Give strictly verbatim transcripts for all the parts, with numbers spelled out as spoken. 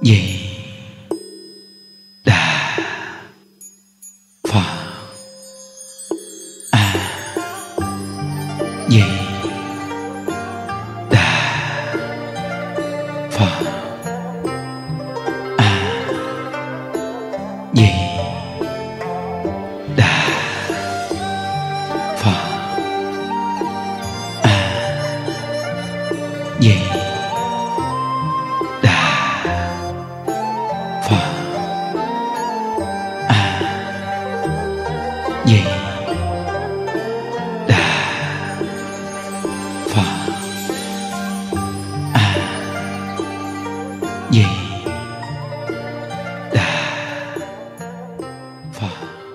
Di Đà Phật. A Di Đà Phật. A Di Đà Phật. A Di Đà Phật. A Di Đà Phật. A Di Đà Phật.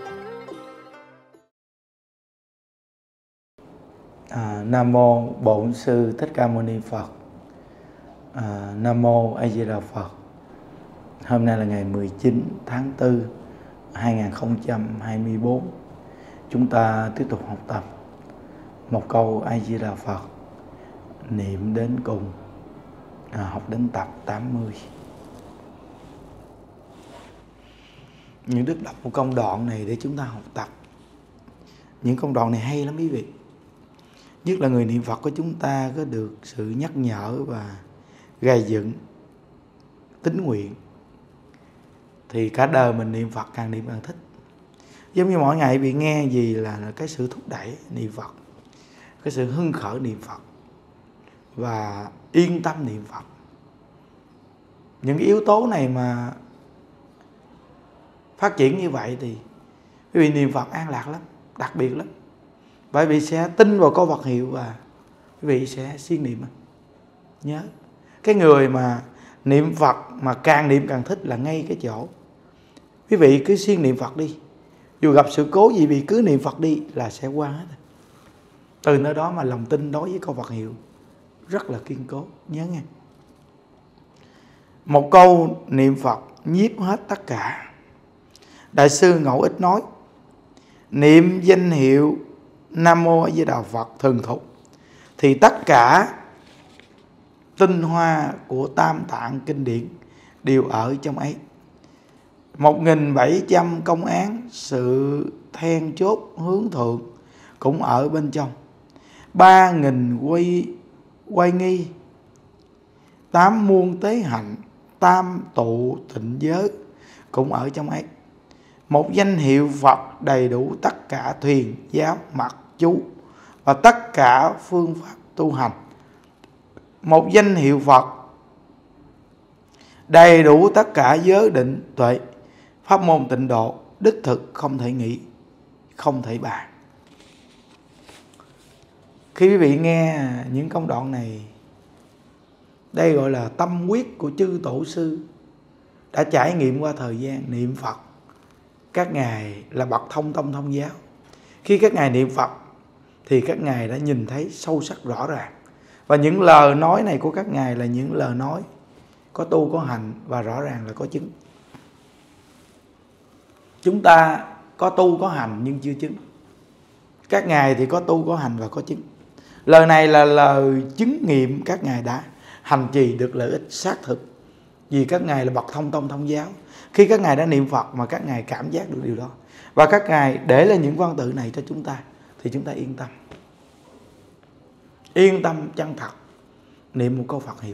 À, Nam mô Bổn Sư Thích Ca Mâu Ni Phật. À, Nam mô A Di Đà Phật. Hôm nay là ngày mười chín tháng tư năm hai nghìn không trăm hai mươi tư. Chúng ta tiếp tục học tập một câu A Di Đà Phật niệm đến cùng, à, học đến tập tám mươi. Những Đức đọc một công đoạn này để chúng ta học tập. Những công đoạn này hay lắm quý vị. Nhất là người niệm Phật của chúng ta có được sự nhắc nhở và gây dựng tín nguyện thì cả đời mình niệm Phật càng niệm càng thích. Giống như mỗi ngày bị nghe gì là, là cái sự thúc đẩy niệm Phật, cái sự hưng khởi niệm Phật và yên tâm niệm Phật. Những cái yếu tố này mà phát triển như vậy thì quý vị niệm Phật an lạc lắm, đặc biệt lắm. Bởi vì sẽ tin vào câu Phật hiệu và quý vị sẽ siêng niệm. Nhớ, cái người mà niệm Phật mà càng niệm càng thích là ngay cái chỗ quý vị cứ siêng niệm Phật đi. Dù gặp sự cố gì vị cứ niệm Phật đi là sẽ qua hết. Từ nơi đó mà lòng tin đối với câu Phật hiệu rất là kiên cố. Nhớ nghe, một câu niệm Phật nhiếp hết tất cả. Đại sư Ngẫu Ích nói, niệm danh hiệu Nam Mô A Di Đà Phật thường thục thì tất cả tinh hoa của Tam Tạng kinh điển đều ở trong ấy. Một nghìn bảy trăm công án sự then chốt hướng thượng cũng ở bên trong. Ba nghìn quay quay nghi, tám muôn tế hạnh, tam tụ tịnh giới cũng ở trong ấy. Một danh hiệu Phật đầy đủ tất cả thuyền giáo mật chú và tất cả phương pháp tu hành. Một danh hiệu Phật đầy đủ tất cả giới định tuệ, pháp môn tịnh độ, đích thực không thể nghĩ, không thể bàn. Khi quý vị nghe những công đoạn này, đây gọi là tâm quyết của chư tổ sư đã trải nghiệm qua thời gian niệm Phật. Các ngài là bậc thông tông thông giáo. Khi các ngài niệm Phật thì các ngài đã nhìn thấy sâu sắc rõ ràng. Và những lời nói này của các ngài là những lời nói có tu có hành và rõ ràng là có chứng. Chúng ta có tu có hành nhưng chưa chứng. Các ngài thì có tu có hành và có chứng. Lời này là lời chứng nghiệm các ngài đã hành trì được lợi ích xác thực. Vì các ngài là bậc thông tông thông giáo. Khi các ngài đã niệm Phật mà các ngài cảm giác được điều đó, và các ngài để lên những văn tự này cho chúng ta, thì chúng ta yên tâm. Yên tâm chân thật niệm một câu Phật hiệu.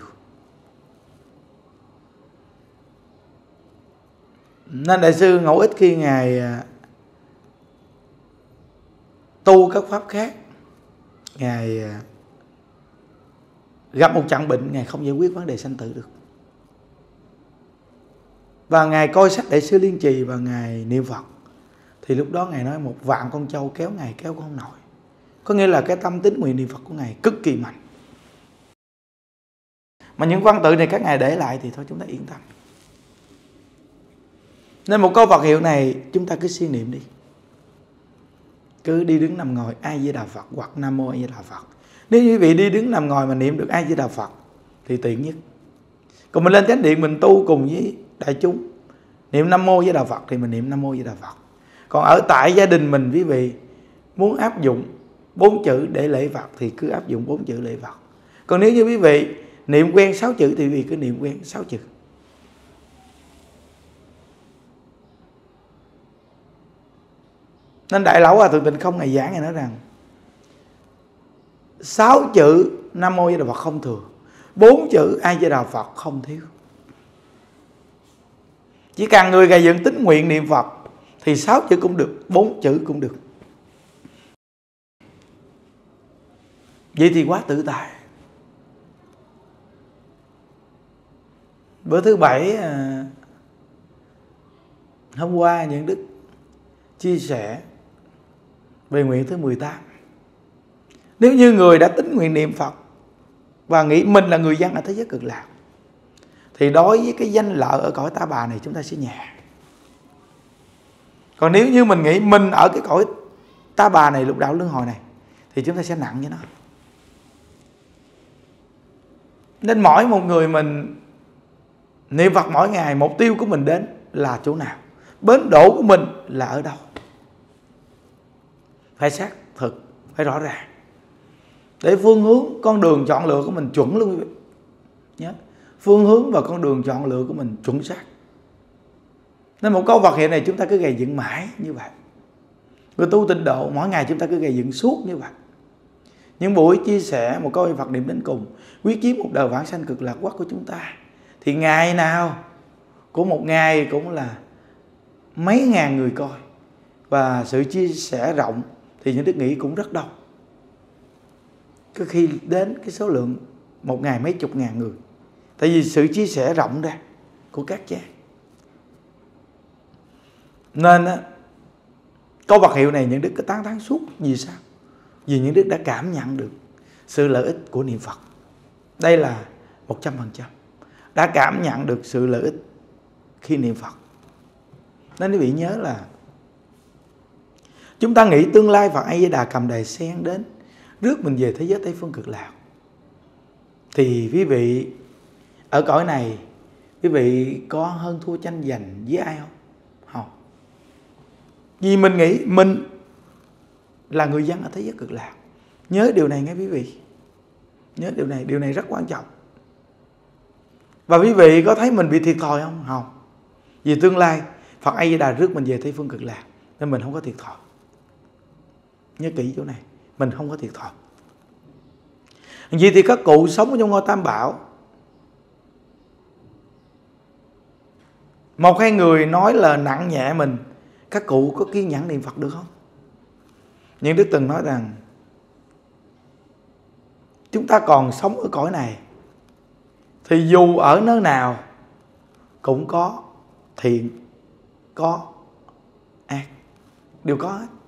Nên Đại sư Ngẫu Ích khi ngài tu các pháp khác, ngài gặp một trận bệnh, ngài không giải quyết vấn đề sanh tử được. Và ngài coi sách Đại sư Liên Trì và ngài niệm Phật. Thì lúc đó ngài nói một vạn con trâu kéo ngài kéo không nổi. Có nghĩa là cái tâm tín nguyện niệm Phật của ngài cực kỳ mạnh. Mà những văn tự này các ngài để lại thì thôi chúng ta yên tâm. Nên một câu Phật hiệu này chúng ta cứ siêng niệm đi. Cứ đi đứng nằm ngồi A Di Đà Phật hoặc Nam Mô A Di Đà Phật. Nếu quý vị đi đứng nằm ngồi mà niệm được A Di Đà Phật thì tiện nhất. Còn mình lên chánh điện mình tu cùng với đại chúng, niệm Nam Mô A Di Đà Phật thì mình niệm Nam Mô A Di Đà Phật. Còn ở tại gia đình mình, quý vị muốn áp dụng bốn chữ để lễ Phật thì cứ áp dụng bốn chữ lễ Phật. Còn nếu như quý vị niệm quen sáu chữ thì quý vị cứ niệm quen sáu chữ. Nên Đại Lão Hòa Thượng Tịnh Không ngày giảng, ngày nói rằng sáu chữ Nam Mô A Di Đà Phật không thừa, bốn chữ A Di Đà Phật không thiếu. Chỉ cần người gầy dựng tín nguyện niệm Phật thì sáu chữ cũng được, bốn chữ cũng được. Vậy thì quá tự tại. Bữa thứ bảy hôm qua Nhuận Đức chia sẻ về nguyện thứ mười tám. Nếu như người đã tín nguyện niệm Phật và nghĩ mình là người dân ở thế giới cực lạc, thì đối với cái danh lợi ở cõi ta bà này chúng ta sẽ nhẹ. Còn nếu như mình nghĩ mình ở cái cõi ta bà này, lục đạo luân hồi này, thì chúng ta sẽ nặng với nó. Nên mỗi một người mình niệm Phật mỗi ngày, mục tiêu của mình đến là chỗ nào, bến đỗ của mình là ở đâu, phải xác thực, phải rõ ràng, để phương hướng con đường chọn lựa của mình chuẩn luôn quý vị nhé. Phương hướng và con đường chọn lựa của mình chuẩn xác. Nên một câu Phật hiệu này chúng ta cứ gầy dựng mãi như vậy. Người tu tịnh độ mỗi ngày chúng ta cứ gầy dựng suốt như vậy. Những buổi chia sẻ một câu Phật niệm đến cùng, quyết chí một đời vãng sanh cực lạc quốc của chúng ta, thì ngày nào của một ngày cũng là mấy ngàn người coi. Và sự chia sẻ rộng thì những đức nghĩ cũng rất đông. Có khi đến cái số lượng một ngày mấy chục ngàn người. Tại vì sự chia sẻ rộng ra của các cha. Nên á, câu Phật hiệu này những đức cứ tán thán suốt. Vì sao? Vì những đức đã cảm nhận được sự lợi ích của niệm Phật. Đây là một trăm phần trăm. Đã cảm nhận được sự lợi ích khi niệm Phật. Nên quý vị nhớ là chúng ta nghĩ tương lai Phật A Di Đà cầm đài sen đến rước mình về thế giới Tây Phương Cực Lạc, thì quý vị ở cõi này quý vị có hơn thua tranh giành với ai không? Không. Vì mình nghĩ mình là người dân ở thế giới Cực Lạc. Nhớ điều này nghe quý vị. Nhớ điều này, điều này rất quan trọng. Và quý vị có thấy mình bị thiệt thòi không? Không. Vì tương lai Phật A Di Đà rước mình về Tây Phương Cực Lạc, nên mình không có thiệt thòi. Nhớ kỹ chỗ này, mình không có thiệt thòi. Vì thì các cụ sống trong ngôi Tam Bảo, một hai người nói là nặng nhẹ mình, các cụ có kiên nhẫn niệm Phật được không? Những đức từng nói rằng chúng ta còn sống ở cõi này thì dù ở nơi nào cũng có thiện, có ác, đều có hết.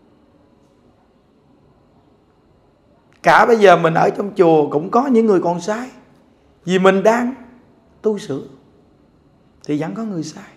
Cả bây giờ mình ở trong chùa cũng có những người còn sai. Vì mình đang tu sửa thì vẫn có người sai.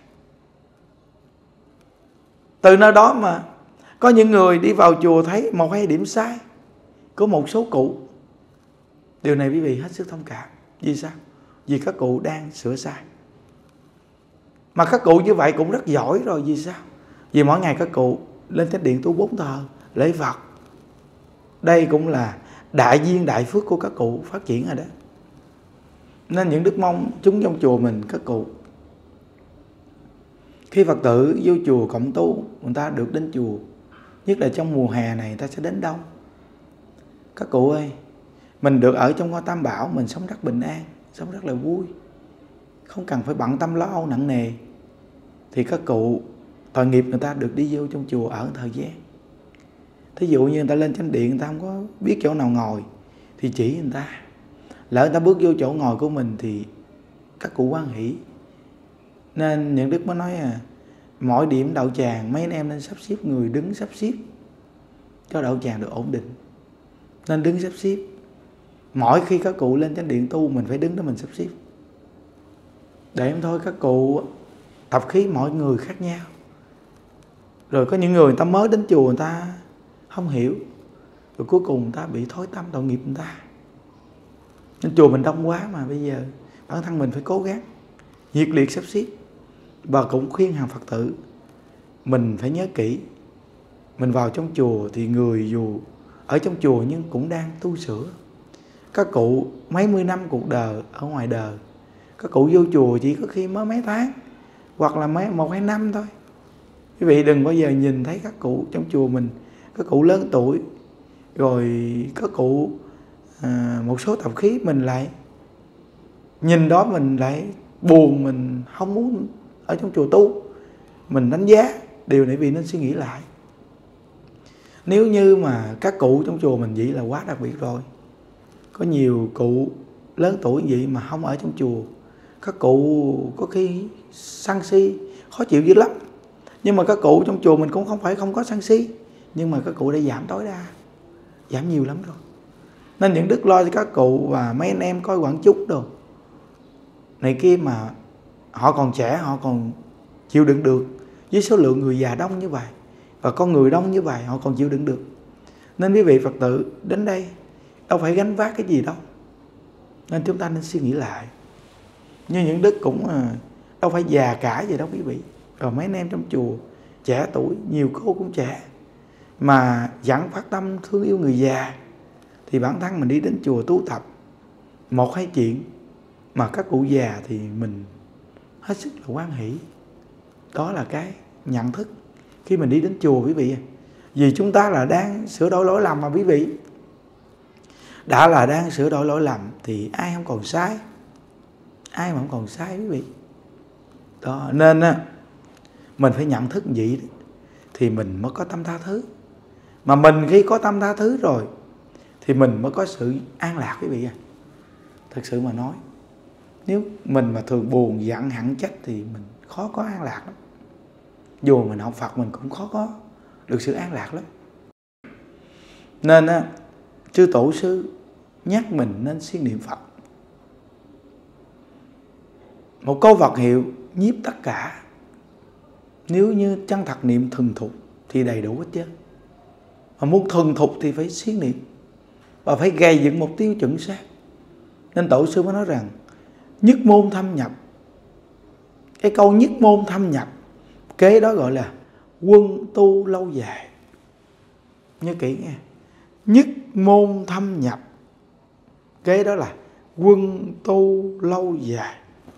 Từ nơi đó mà có những người đi vào chùa thấy một hai điểm sai của một số cụ. Điều này quý vị hết sức thông cảm. Vì sao? Vì các cụ đang sửa sai. Mà các cụ như vậy cũng rất giỏi rồi. Vì sao? Vì mỗi ngày các cụ lên chánh điện tu bốn thờ, lễ Phật. Đây cũng là đại duyên đại phước của các cụ phát triển rồi đó. Nên những đức mong chúng trong chùa mình, các cụ, khi Phật tử vô chùa cộng tu, người ta được đến chùa, nhất là trong mùa hè này người ta sẽ đến đông. Các cụ ơi, mình được ở trong ngôi Tam Bảo, mình sống rất bình an, sống rất là vui, không cần phải bận tâm lo âu nặng nề. Thì các cụ tội nghiệp người ta được đi vô trong chùa ở thời gian. Thí dụ như người ta lên chánh điện, người ta không có biết chỗ nào ngồi thì chỉ người ta. Lỡ người ta bước vô chỗ ngồi của mình thì các cụ hoan hỷ. Nên những đức mới nói à, mỗi điểm đậu tràng mấy anh em nên sắp xếp người đứng sắp xếp cho đậu tràng được ổn định. Nên đứng sắp xếp. Mỗi khi các cụ lên chánh điện tu, mình phải đứng đó mình sắp xếp. Để em thôi, các cụ tập khí mọi người khác nhau. Rồi có những người người ta mới đến chùa, người ta không hiểu, rồi cuối cùng người ta bị thối tâm tội nghiệp người ta. Nên chùa mình đông quá mà bây giờ bản thân mình phải cố gắng nhiệt liệt sắp xếp. Và cũng khuyên hàng Phật tử mình phải nhớ kỹ, mình vào trong chùa thì người dù ở trong chùa nhưng cũng đang tu sửa. Các cụ mấy mươi năm cuộc đời ở ngoài đời, các cụ vô chùa chỉ có khi mới mấy tháng hoặc là mấy một hai năm thôi. Quý vị đừng bao giờ nhìn thấy các cụ trong chùa mình, các cụ lớn tuổi, rồi các cụ à, một số tập khí mình lại nhìn đó mình lại buồn, mình không muốn ở trong chùa tu, mình đánh giá. Điều này vị nên suy nghĩ lại. Nếu như mà các cụ trong chùa mình vậy là quá đặc biệt rồi. Có nhiều cụ lớn tuổi vậy mà không ở trong chùa, các cụ có khi sân si, khó chịu dữ lắm. Nhưng mà các cụ trong chùa mình cũng không phải không có sân si, nhưng mà các cụ đã giảm tối đa, giảm nhiều lắm rồi. Nên những đức lo cho các cụ và mấy anh em coi quảng chúng đồ này kia mà họ còn trẻ, họ còn chịu đựng được với số lượng người già đông như vậy và con người đông như vậy, họ còn chịu đựng được. Nên quý vị Phật tử đến đây đâu phải gánh vác cái gì đâu, nên chúng ta nên suy nghĩ lại. Như những đức cũng đâu phải già cả gì đâu quý vị. Rồi mấy anh em trong chùa trẻ tuổi, nhiều cô cũng trẻ, mà vẫn phát tâm thương yêu người già, thì bản thân mình đi đến chùa tu tập một hai chuyện mà các cụ già thì mình hết sức là hoan hỷ. Đó là cái nhận thức khi mình đi đến chùa quý vị. Vì chúng ta là đang sửa đổi lỗi lầm mà quý vị. Đã là đang sửa đổi lỗi lầm thì ai không còn sai, ai mà không còn sai quý vị. Đó, nên mình phải nhận thức vậy thì mình mới có tâm tha thứ. Mà mình khi có tâm tha thứ rồi thì mình mới có sự an lạc quý vị à. Thật sự mà nói, nếu mình mà thường buồn, giận, hận, trách thì mình khó có an lạc lắm. Dù mình học Phật mình cũng khó có được sự an lạc lắm. Nên á, chư tổ sư nhắc mình nên siêng niệm Phật. Một câu Phật hiệu nhiếp tất cả. Nếu như chân thật niệm thuần thục thì đầy đủ hết trơn. Mà muốn thuần thục thì phải siêng niệm và phải gây dựng một tiêu chuẩn xác. Nên tổ sư mới nói rằng nhất môn thâm nhập. Cái câu nhất môn thâm nhập, kế đó gọi là quân tu lâu dài. Nhớ kỹ nghe. Nhất môn thâm nhập, kế đó là quân tu lâu dài.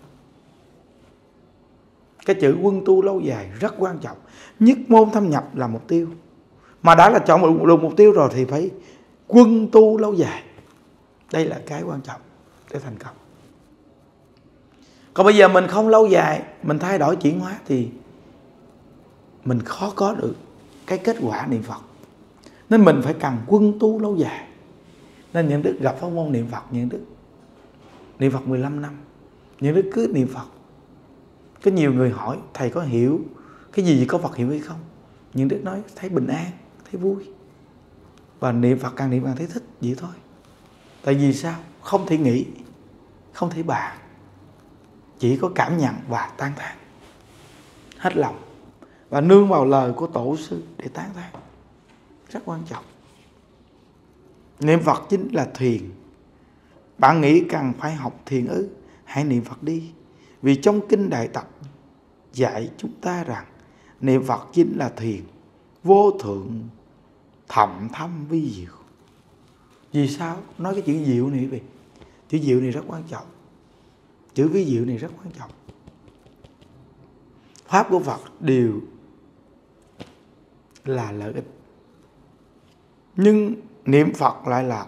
Cái chữ quân tu lâu dài rất quan trọng. Nhất môn thâm nhập là mục tiêu. Mà đã là chọn được mục tiêu rồi thì phải quân tu lâu dài. Đây là cái quan trọng để thành công. Còn bây giờ mình không lâu dài, mình thay đổi chuyển hóa thì mình khó có được cái kết quả niệm Phật. Nên mình phải cần quân tu lâu dài. Nên những đức gặp pháp môn niệm Phật, những đức niệm Phật mười lăm năm, những đức cứ niệm Phật. Có nhiều người hỏi thầy có hiểu cái gì có Phật hiểu hay không? Những đức nói thấy bình an, thấy vui. Và niệm Phật càng niệm càng thấy thích, vậy thôi. Tại vì sao? Không thể nghĩ, không thể bàn, chỉ có cảm nhận và tán thán hết lòng và nương vào lời của tổ sư để tán thán. Rất quan trọng. Niệm Phật chính là thiền. Bạn nghĩ cần phải học thiền ư? Hãy niệm Phật đi. Vì trong kinh Đại Tập dạy chúng ta rằng niệm Phật chính là thiền, vô thượng thậm thâm vi diệu. Vì sao? Nói cái chữ diệu này vậy. Chữ diệu này rất quan trọng. Chữ vi diệu này rất quan trọng. Pháp của Phật đều là lợi ích, nhưng niệm Phật lại là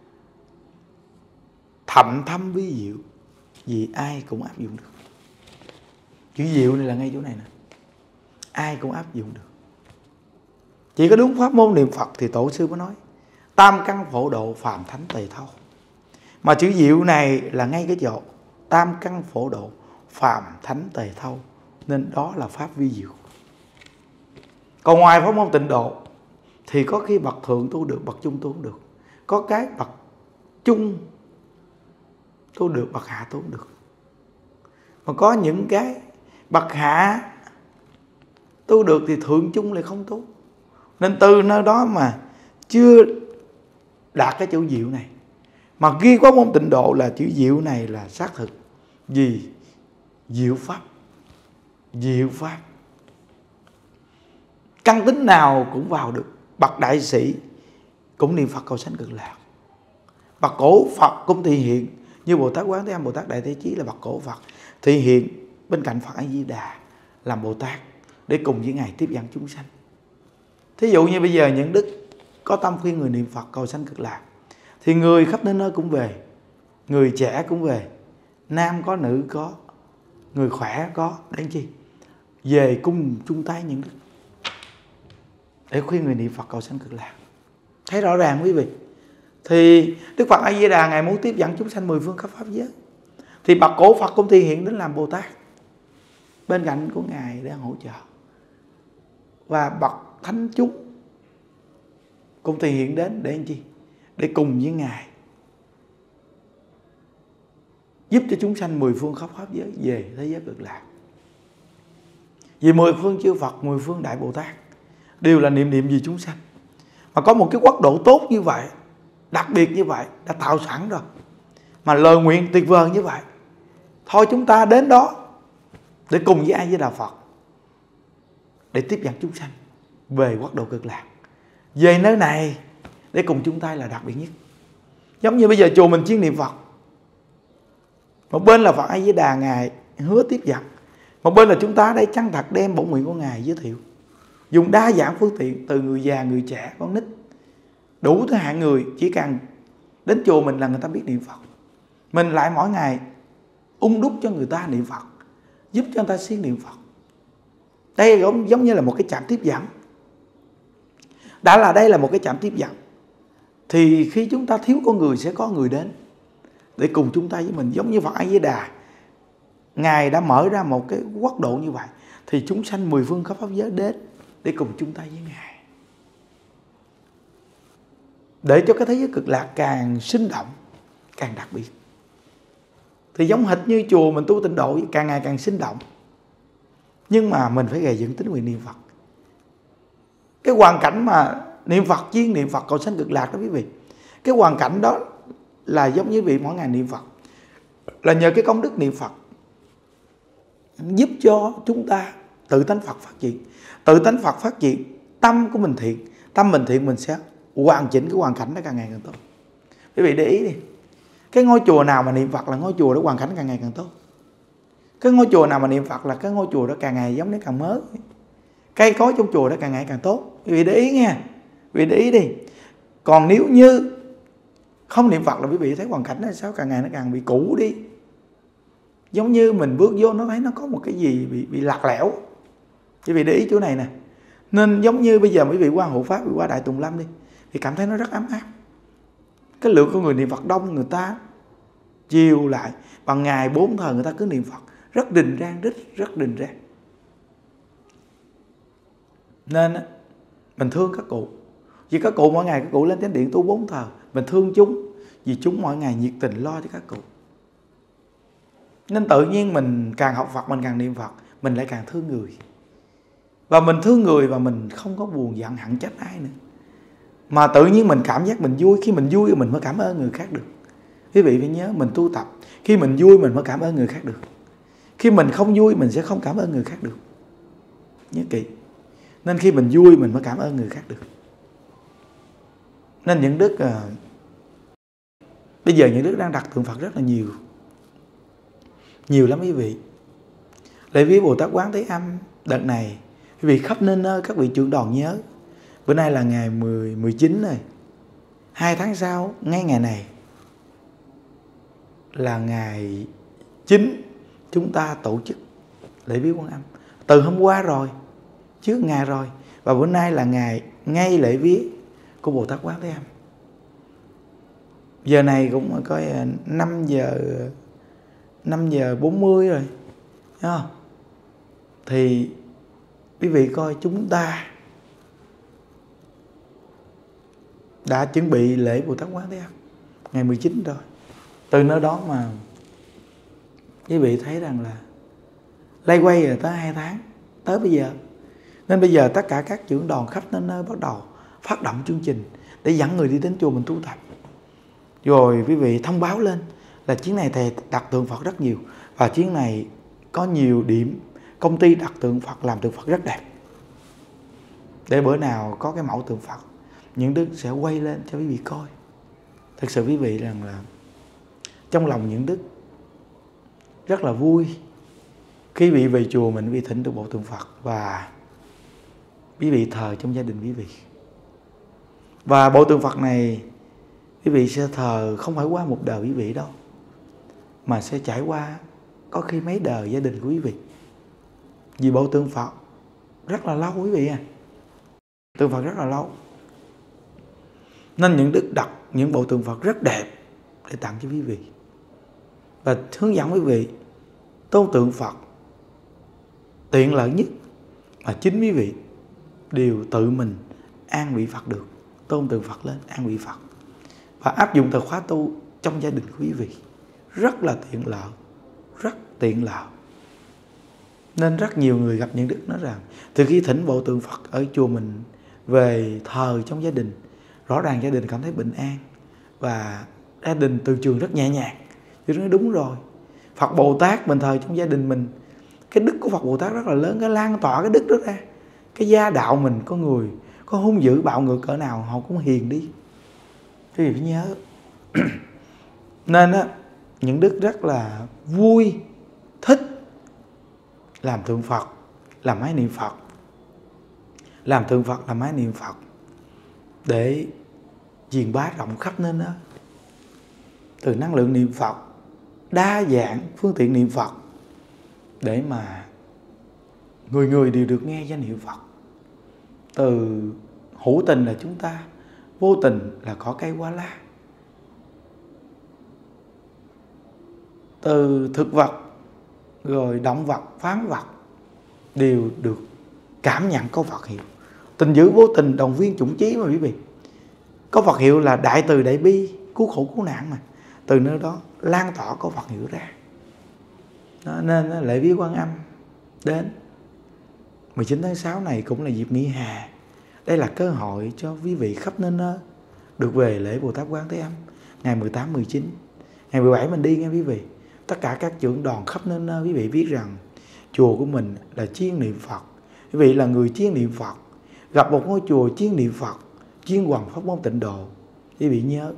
thậm thâm vi diệu, vì ai cũng áp dụng được. Chữ diệu này là ngay chỗ này nè, ai cũng áp dụng được. Chỉ có đúng pháp môn niệm Phật thì tổ sư mới nói tam căn phổ độ phàm thánh tề thâu. Mà chữ diệu này là ngay cái chỗ tam căn phổ độ phàm thánh tề thâu, nên đó là pháp vi diệu. Còn ngoài pháp môn tịnh độ thì có khi bậc thượng tu được, bậc trung tu không được. Có cái bậc trung tu được, bậc hạ tu không được. Mà có những cái bậc hạ tu được thì thượng trung lại không tu. Nên từ nơi đó mà chưa đạt cái chữ diệu này. Mà ghi có môn tịnh độ là chữ diệu này là xác thực. Vì diệu pháp, diệu pháp căn tính nào cũng vào được. Bậc đại sĩ cũng niệm Phật cầu sanh cực lạc. Bậc cổ Phật cũng thị hiện, như Bồ Tát Quán Thế Âm, Bồ Tát Đại Thế Chí là bậc cổ Phật, thị hiện bên cạnh Phật A Di Đà làm Bồ Tát. để cùng với Ngài tiếp dẫn chúng sanh. Thí dụ như bây giờ những đức có tâm khuyên người niệm Phật cầu sanh cực lạc, thì người khắp nơi nơi cũng về, người trẻ cũng về, nam có nữ có, người khỏe có, để làm chi? Về cùng chung tay những đức để khuyên người niệm Phật cầu sanh cực lạc. Thấy rõ ràng quý vị. Thì Đức Phật A Di Đà Ngài muốn tiếp dẫn chúng sanh mười phương khắp pháp giới, thì bậc cổ Phật cũng thi hiện đến làm Bồ Tát bên cạnh của Ngài để hỗ trợ. Và bậc thánh chúng cũng thi hiện đến để làm chi? Để cùng với Ngài giúp cho chúng sanh mười phương khắp pháp giới về thế giới cực lạc. Vì mười phương chư Phật, mười phương Đại Bồ Tát đều là niệm niệm vì chúng sanh. Mà có một cái quốc độ tốt như vậy, đặc biệt như vậy, đã tạo sẵn rồi, mà lời nguyện tuyệt vời như vậy, thôi chúng ta đến đó để cùng với A Di Đà Phật để tiếp dẫn chúng sanh về quốc độ cực lạc. Về nơi này để cùng chung tay là đặc biệt nhất. Giống như bây giờ chùa mình chuyên niệm Phật, một bên là Phật A Di Đà Ngài hứa tiếp dẫn, một bên là chúng ta đây chân thật đem bổn nguyện của Ngài giới thiệu, dùng đa dạng phương tiện, từ người già, người trẻ, con nít, đủ thứ hạng người, chỉ cần đến chùa mình là người ta biết niệm Phật. Mình lại mỗi ngày ung đúc cho người ta niệm Phật, giúp cho người ta siêng niệm Phật. Đây giống, giống như là một cái trạm tiếp dẫn. Đã là đây là một cái trạm tiếp dẫn, thì khi chúng ta thiếu con người sẽ có người đến để cùng chung tay với mình. Giống như Phật A Di Đà Ngài đã mở ra một cái quốc độ như vậy, thì chúng sanh mười phương khắp pháp giới đến để cùng chung tay với Ngài, để cho cái thế giới cực lạc càng sinh động, càng đặc biệt. Thì giống hệt như chùa mình tu tịnh độ, càng ngày càng sinh động, nhưng mà mình phải gầy dựng tính nguyện niệm Phật. Cái hoàn cảnh mà niệm Phật, chuyên niệm Phật cầu sanh cực lạc đó quý vị, cái hoàn cảnh đó là giống như vị mỗi ngày niệm Phật, là nhờ cái công đức niệm Phật giúp cho chúng ta tự tánh Phật phát triển. Tự tánh Phật phát triển, tâm của mình thiện, tâm mình thiện, mình sẽ hoàn chỉnh cái hoàn cảnh đó càng ngày càng tốt. Quý vị để ý đi, cái ngôi chùa nào mà niệm Phật là ngôi chùa đó hoàn cảnh càng ngày càng tốt. Cái ngôi chùa nào mà niệm Phật là cái ngôi chùa đó càng ngày giống đến càng mới. Cây cối trong chùa đó càng ngày càng tốt. Quý vị để ý nha, quý vị để ý đi. Còn nếu như không niệm Phật là quý vị thấy hoàn cảnh nó sao, càng ngày nó càng bị cũ đi. Giống như mình bước vô nó thấy nó có một cái gì bị, bị lạc lẽo. Quý vị để ý chỗ này nè. Nên giống như bây giờ quý vị qua hộ pháp, quý vị qua Đại Tùng Lâm đi, thì cảm thấy nó rất ấm áp. Cái lượng của người niệm Phật đông, người ta chiều lại bằng ngày bốn thời người ta cứ niệm Phật rất đình rang, rất rất đình rang. Nên mình thương các cụ, vì các cụ mỗi ngày các cụ lên chánh điện tu bốn thờ, mình thương chúng vì chúng mỗi ngày nhiệt tình lo cho các cụ. Nên tự nhiên mình càng học Phật, mình càng niệm Phật, mình lại càng thương người. Và mình thương người và mình không có buồn giận hận trách ai nữa, mà tự nhiên mình cảm giác mình vui. Khi mình vui mình mới cảm ơn người khác được. Quý vị phải nhớ, mình tu tập, khi mình vui mình mới cảm ơn người khác được. Khi mình không vui mình sẽ không cảm ơn người khác được. Nhớ kỹ. Nên khi mình vui mình mới cảm ơn người khác được. Nên những đức à, bây giờ những đức đang đặt tượng Phật rất là nhiều, nhiều lắm quý vị. Lễ viếng Bồ Tát Quán Thế Âm đợt này quý vị khắp nơi nơi các vị trưởng đoàn nhớ. Bữa nay là ngày mười, mười chín rồi. Hai tháng sau, ngay ngày này là ngày chín chúng ta tổ chức lễ viếng Quan Âm. Từ hôm qua rồi, trước ngày rồi, và bữa nay là ngày ngay lễ viếng của Bồ Tát Quán Thế Âm. Giờ này cũng coi năm giờ năm giờ bốn mươi rồi, thấy không? Thì quý vị coi chúng ta đã chuẩn bị lễ Bồ Tát Quán Thế Âm ngày mười chín rồi. Từ nơi đó mà quý vị thấy rằng là lay quay rồi tới hai tháng tới bây giờ. Nên bây giờ tất cả các trưởng đoàn khắp nơi nơi bắt đầu phát động chương trình để dẫn người đi đến chùa mình tu tập. Rồi quý vị thông báo lên là chuyến này thầy đặt tượng Phật rất nhiều, và chuyến này có nhiều điểm công ty đặt tượng Phật, làm tượng Phật rất đẹp. Để bữa nào có cái mẫu tượng Phật, những đức sẽ quay lên cho quý vị coi. Thật sự quý vị rằng là trong lòng những đức rất là vui khi vị về chùa mình vì thỉnh được bộ tượng Phật, và quý vị thờ trong gia đình quý vị. Và bộ tượng Phật này quý vị sẽ thờ không phải qua một đời quý vị đâu, mà sẽ trải qua có khi mấy đời gia đình của quý vị. Vì bộ tượng Phật rất là lâu quý vị à. Tượng Phật rất là lâu. Nên những đức đặt những bộ tượng Phật rất đẹp để tặng cho quý vị. Và hướng dẫn quý vị tôn tượng Phật tiện lợi nhất mà chính quý vị đều tự mình an vị Phật được. Tôn tượng Phật lên an vị Phật và áp dụng từ khóa tu trong gia đình của quý vị. Rất là tiện lợi, rất tiện lợi. Nên rất nhiều người gặp những đức nói rằng từ khi thỉnh bộ tượng Phật ở chùa mình về thờ trong gia đình, rõ ràng gia đình cảm thấy bình an và gia đình từ trường rất nhẹ nhàng. Tôi nói đúng rồi. Phật Bồ Tát mình thờ trong gia đình mình, cái đức của Phật Bồ Tát rất là lớn, cái lan tỏa cái đức đó ra. Cái gia đạo mình có người có hung dữ bạo ngược cỡ nào họ cũng hiền đi. Quý vị phải nhớ. Nên á, những đức rất là vui, thích làm tượng Phật, làm máy niệm Phật. Làm tượng Phật, làm máy niệm Phật để truyền bá rộng khắp nên đó. Từ năng lượng niệm Phật, đa dạng phương tiện niệm Phật để mà người người đều được nghe danh hiệu Phật. Từ hữu tình là chúng ta, vô tình là cỏ cây hoa lá. Từ thực vật, rồi động vật, phán vật đều được cảm nhận câu Phật hiệu. Tình dữ vô tình đồng viên chủng chí mà quý vị. Câu Phật hiệu là đại từ đại bi, cứu khổ cứu nạn mà. Từ nơi đó lan tỏa câu Phật hiệu ra. Đó, nên lễ viếng Quan Âm đến mười chín tháng sáu này cũng là dịp nghỉ hè. Đây là cơ hội cho quý vị khắp nơi nơi được về lễ Bồ Tát Quán Thế Âm ngày mười tám, mười chín. Ngày mười bảy mình đi nghe quý vị. Tất cả các trưởng đoàn khắp nơi nơi quý vị biết rằng chùa của mình là chuyên niệm Phật. Quý vị là người chuyên niệm Phật, gặp một ngôi chùa chuyên niệm Phật, chuyên hoằng pháp môn tịnh độ. Quý vị nhớ,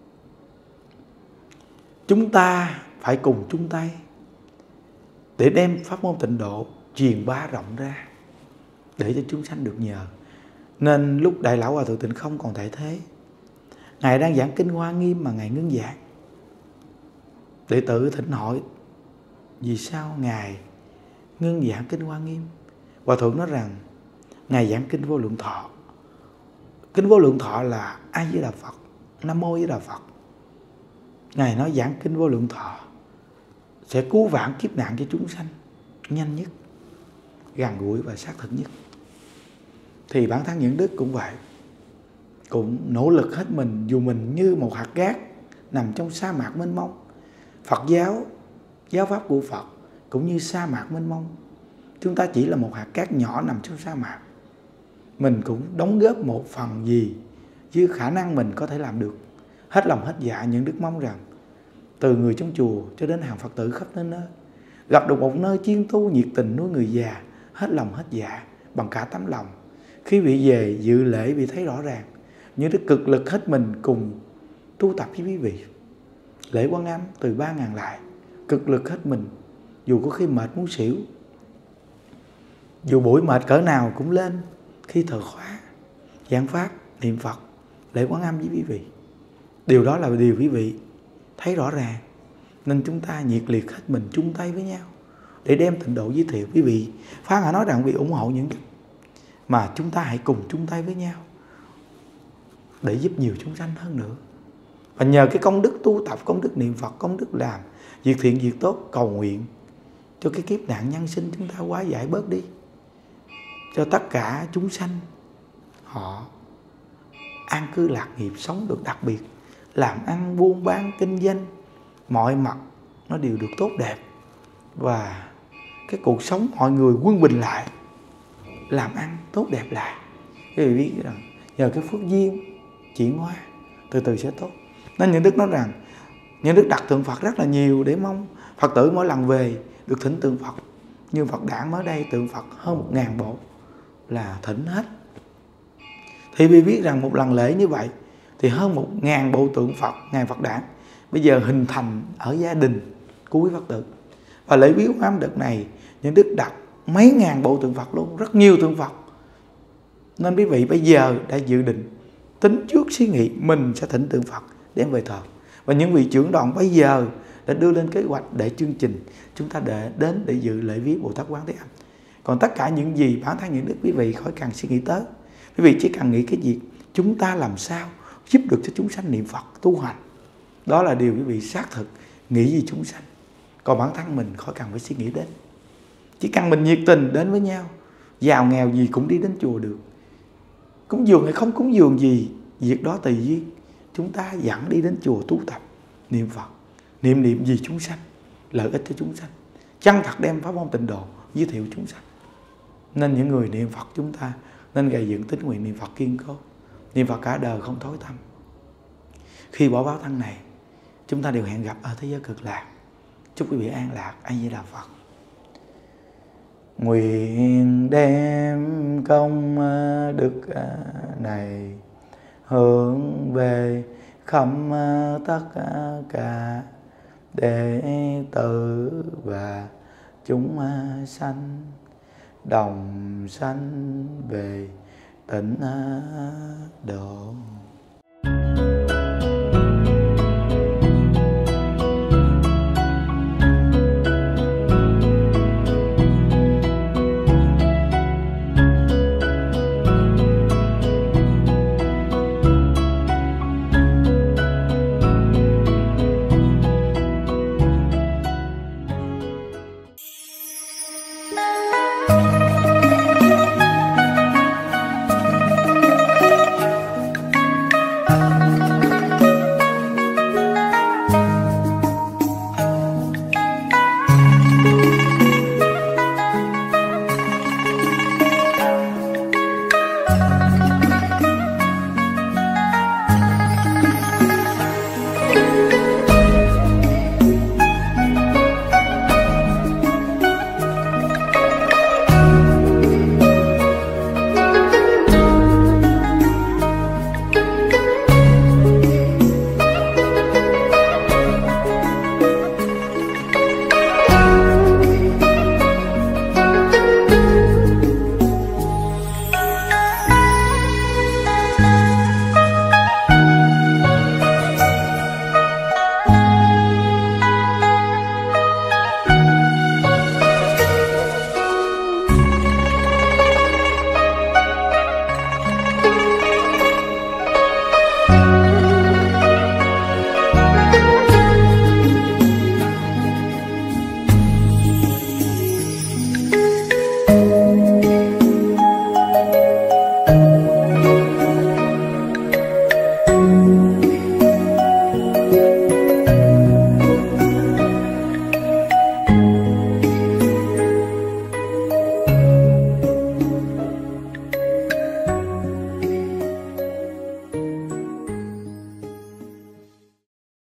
chúng ta phải cùng chung tay để đem pháp môn tịnh độ truyền bá rộng ra để cho chúng sanh được nhờ. Nên lúc Đại Lão Hòa Thượng Tịnh Không còn tại thế, Ngài đang giảng kinh Hoa Nghiêm mà Ngài ngưng giảng. Đệ tử thỉnh hỏi vì sao Ngài ngưng giảng kinh Hoa Nghiêm. Hòa Thượng nói rằng Ngài giảng kinh Vô Lượng Thọ. Kinh Vô Lượng Thọ là A Di Đà Phật, Nam Mô A Di Đà Phật. Ngài nói giảng kinh Vô Lượng Thọ sẽ cứu vãn kiếp nạn cho chúng sanh nhanh nhất, gần gũi và xác thực nhất. Thì bản thân những đức cũng vậy, cũng nỗ lực hết mình, dù mình như một hạt cát nằm trong sa mạc mênh mông. Phật giáo, giáo pháp của Phật cũng như sa mạc mênh mông. Chúng ta chỉ là một hạt cát nhỏ nằm trong sa mạc. Mình cũng đóng góp một phần gì với khả năng mình có thể làm được. Hết lòng hết dạ, những đức mong rằng từ người trong chùa cho đến hàng Phật tử khắp nơi nơi gặp được một nơi chuyên tu nhiệt tình nuôi người già, hết lòng hết dạ, bằng cả tấm lòng. Khi vị về dự lễ vị thấy rõ ràng, những đức cực lực hết mình cùng tu tập với quý vị. Lễ Quan Âm từ ba ngàn lại, cực lực hết mình, dù có khi mệt muốn xỉu, dù buổi mệt cỡ nào cũng lên khi thờ khóa, giảng pháp, niệm Phật, lễ Quan Âm với quý vị. Điều đó là điều quý vị thấy rõ ràng. Nên chúng ta nhiệt liệt hết mình chung tay với nhau để đem tịnh độ giới thiệu. Quý vị Phan Hạ nói rằng quý vị ủng hộ những đức, mà chúng ta hãy cùng chung tay với nhau để giúp nhiều chúng sanh hơn nữa. Và nhờ cái công đức tu tập, công đức niệm Phật, công đức làm việc thiện việc tốt, cầu nguyện cho cái kiếp nạn nhân sinh chúng ta hóa giải bớt đi, cho tất cả chúng sanh họ an cư lạc nghiệp, sống được đặc biệt, làm ăn buôn bán kinh doanh, mọi mặt nó đều được tốt đẹp, và cái cuộc sống mọi người quân bình lại, làm ăn tốt đẹp lại. Quý vị biết rằng nhờ cái phước duyên chuyển hóa từ từ sẽ tốt. Nên những đức nói rằng những đức đặt tượng Phật rất là nhiều để mong Phật tử mỗi lần về được thỉnh tượng Phật. Như Phật Đản mới đây tượng Phật hơn một ngàn bộ là thỉnh hết. Thì vì biết rằng một lần lễ như vậy thì hơn một ngàn bộ tượng Phật, ngàn Phật Đản bây giờ hình thành ở gia đình của quý Phật tử. Và lễ viếng Quan Âm đợt này những đức đặt mấy ngàn bộ tượng Phật luôn, rất nhiều tượng Phật. Nên quý vị bây giờ đã dự định tính trước suy nghĩ mình sẽ thỉnh tượng Phật đem về thờ. Và những vị trưởng đoàn bây giờ đã đưa lên kế hoạch để chương trình chúng ta để đến để dự lễ viếng Bồ Tát Quán Thế Âm. Còn tất cả những gì bản thân những đức quý vị khỏi cần suy nghĩ tới. Quý vị chỉ cần nghĩ cái việc chúng ta làm sao giúp được cho chúng sanh niệm Phật tu hành. Đó là điều quý vị xác thực nghĩ gì chúng sanh. Còn bản thân mình khỏi cần phải suy nghĩ đến. Chỉ cần mình nhiệt tình đến với nhau, giàu nghèo gì cũng đi đến chùa được. Cúng dường hay không cúng dường gì, việc đó tùy duyên. Chúng ta dẫn đi đến chùa tu tập, niệm Phật, niệm niệm gì chúng sanh, lợi ích cho chúng sanh. Chân thật đem pháp môn tịnh độ giới thiệu chúng sanh. Nên những người niệm Phật chúng ta nên gây dựng tín nguyện niệm Phật kiên cố, niệm Phật cả đời không thối tâm. Khi bỏ báo thân này, chúng ta đều hẹn gặp ở thế giới cực lạc. Chúc quý vị an lạc. A Di Đà Phật. Nguyện đem công đức này hướng về khắp tất cả đệ tử và chúng sanh đồng sanh về tịnh độ.